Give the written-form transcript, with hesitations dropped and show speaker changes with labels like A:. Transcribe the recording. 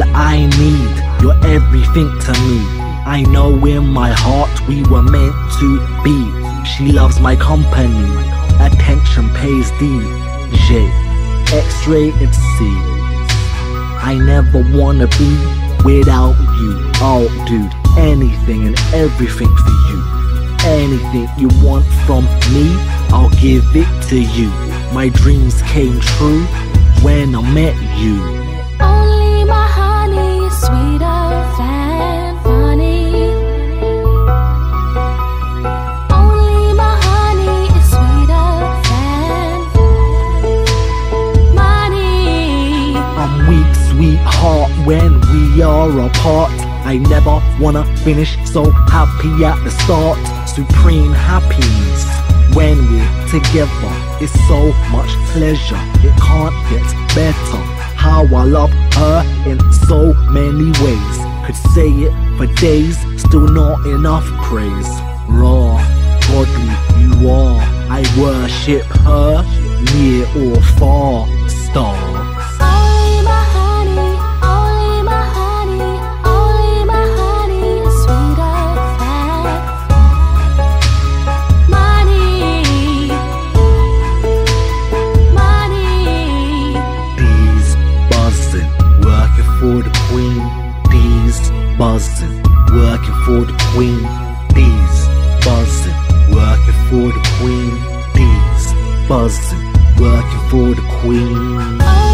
A: that I need. You're everything to me. I know in my heart we were meant to be. She loves my company. Attention pays DJ. X-rated C. I never wanna be without you. I'll do anything and everything for you. Anything you want from me, I'll give it to you. My dreams came true when I met you.
B: Only my honey is sweeter than honey. Only my honey is sweeter than money.
A: I'm weak, sweetheart, when we are apart. I never wanna finish, so happy at the start. Supreme happiness when we're together. It's so much pleasure, it can't get better. How I love her in so many ways. Could say it for days, still not enough praise. Raw, godly you are. I worship her, near or far. Stars.
B: Only my honey, only my honey, only my honey is sweeter than money. Money.
A: D's buzzing, working for the queen. D's buzzing, working for the queen. D's buzzing, working for the queen. D's buzzing, working for the queen.